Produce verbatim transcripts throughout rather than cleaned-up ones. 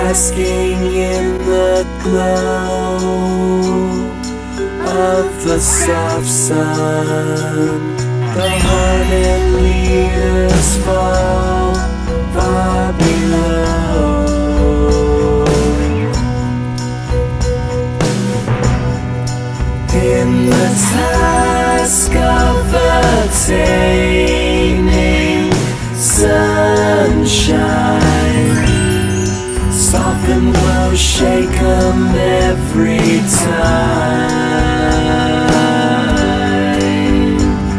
basking in the glow of the soft sun. The haunted leaders fall far below. In the task of attaining sunshine, soften, blow, shake 'em every time.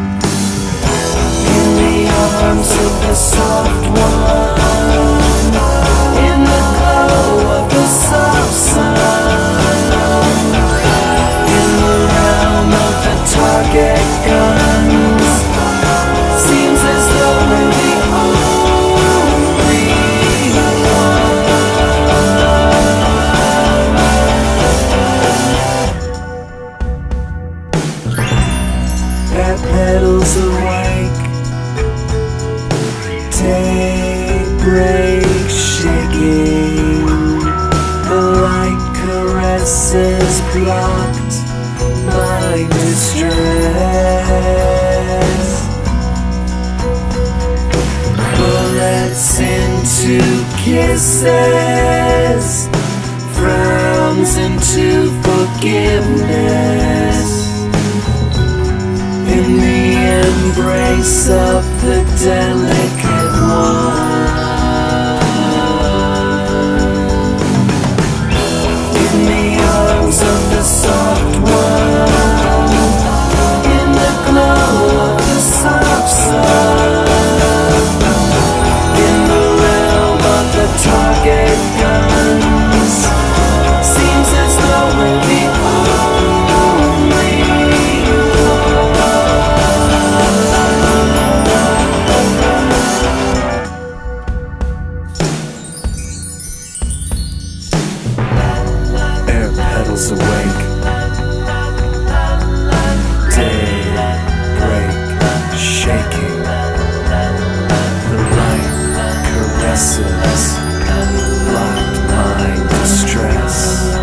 In the arms of the soft one, in the glow of the soft sun, in the realm of the target guns, seems as though we're the only that petals awake, daybreak shaking, the light caresses blocked my distress. Bullets into kisses, frowns into forgiveness. In the embrace of the delicate one, in the arms of the soft one, in the glow of the soft sun, in the realm of the target guns, seems as though we're the only air petals awake, daybreak shaking, the light caresses blocked my distress.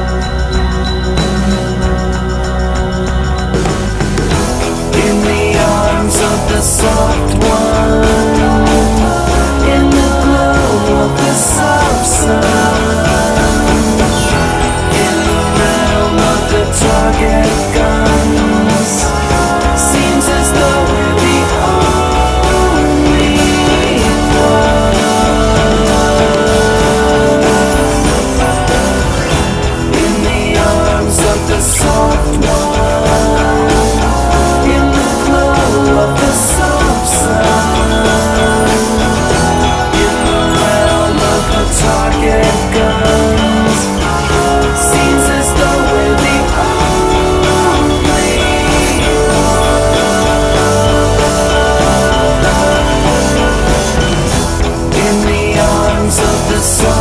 In the arms of the soft one, in the glow of the soft sun, in the realm of the target guns, seems as though we're the only one. In the arms of the soft one, in the glow of the soft sun, in the realm of the target guns, seems as though we're the only one. In the arms of the soft